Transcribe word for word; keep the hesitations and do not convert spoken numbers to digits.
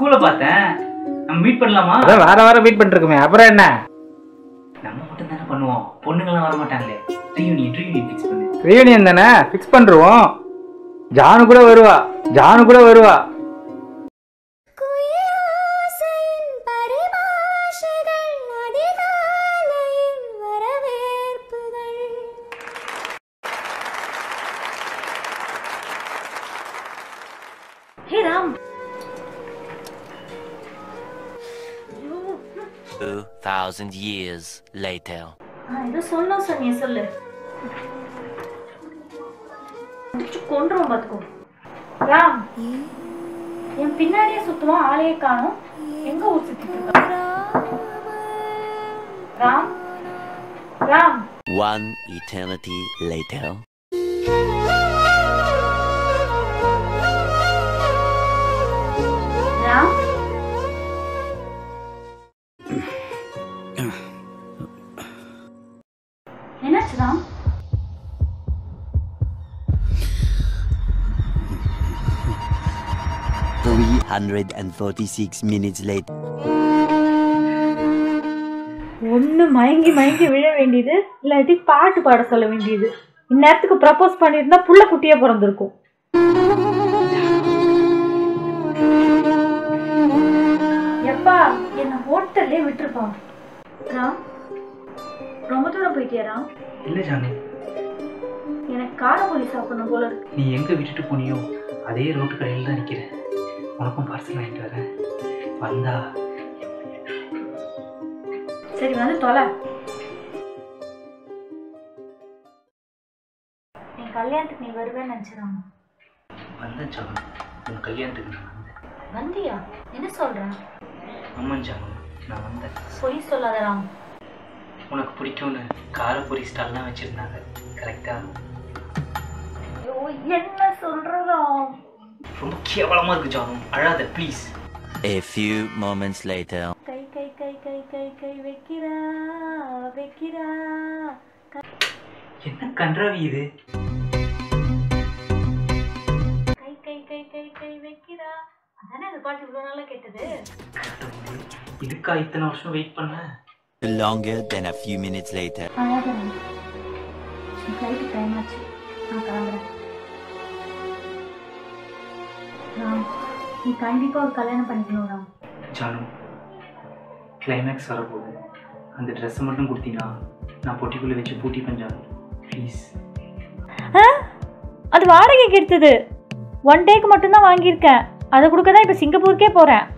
ஸ்கூல்ல பார்த்தேன். நம்ம மீட் பண்ணலாமா? அதான் வார வாரம் மீட் பண்ணிருக்கோமே, அப்புறம் என்ன? நம்ம மட்டும் தானே பண்ணுவோம், பொண்ணுங்களாம் வர மாட்டாங்களே. ரீயூனியன் ரீயூனியன் ஃபிக்ஸ் பண்ணு. ரீயூனியன் தானே ஃபிக்ஸ் பண்றோம். ஜானு கூட வருவா, ஜானு கூட வருவா. Hey Ram. Two thousand years later. Ah, idu sonna sonniye sollu. Adichu kondrom paathuko. Ram. என் பின்னாடியே சுத்தமா ஆளையே காணோம். எங்க ஊர் சுத்திட்டு இருக்க? Ram. Ram. One eternity later. Ram. என்னாச்சு Ram? Three hundred and forty-six minutes later. ஒண்ணு மயங்கி மயங்கி விழ வேண்டியது, இல்லாட்டி பாட்டு பாட சொல்ல வேண்டியது. இந்நேரத்துக்கு ப்ரப்போஸ் பண்ணியிருந்தா புள்ள குட்டியே பிறந்திருக்கும். எப்பா என்ன ஹோட்டல்லே விட்டுருப்பான். ராம், ரொம்ப தூரம் போயிட்டியா ராம்? இல்ல ஜானு, எனக்கு காரப்பொலி சாப்பிடணும் போல இருக்கு. நீ எங்க விட்டுட்டு போனியோ அதே ரோட்டு கடையில் தான் நிக்கிறேன். உனக்கும் பார்சல் வாங்கிட்டு வரேன், வந்தா. சரி வந்து தொலை. என் கல்யாணத்துக்கு நீ வருவேன்னு நினைச்சிடாம வந்தேன் ஜானு, உன் கல்யாணத்துக்கு நான் வந்தேன். வந்தியா? என்ன சொல்ற? ஆமாம் ஜானு, நான் வந்தேன். பொய் சொல்லாத ராம். உனக்கு பிடிக்கும்னு காரப்பொரி ஸ்டால்லாம் வச்சிருந்தாங்க, கரெக்டா? ஐயோ என்ன சொல்றா? ரொம்ப கேவலமா இருக்கு ஜானு, அழாத please. A few moments later. கை கை கை கை கை கை வைக்கிறா வைக்கிறா. என்ன கன்றாவி இது? கை கை கை கை கை வைக்கிறா. அதானே அந்த பாட்டு இவ்வளவு நாளா கேட்டது. இதுக்கா இத்தனை வருஷம் வெயிட் பண்ண? Longer than a few minutes later. அழகா ஃப்ளைட் டைம் ஆச்சு, நான் கிளம்புறேன். ராம், நீ கண்டிப்பா ஒரு கல்யாணம் பண்ணிக்கணும் ராம். ஜானு, கிளைமேக்ஸ் வரப்போகுது. அந்த ட்ரெஸ்ஸை மட்டும் கொடுத்தீங்கன்னா நான் பொட்டிக்குள்ளே வச்சு பூட்டிப்பேன் ஜானு, ப்ளீஸ். அது வாடகைக்கு எடுத்தது. ஒன் டேக்கு மட்டும்தான் வாங்கியிருக்கேன். அதை கொடுக்க தான் இப்போ சிங்கப்பூருக்கே போகிறேன்.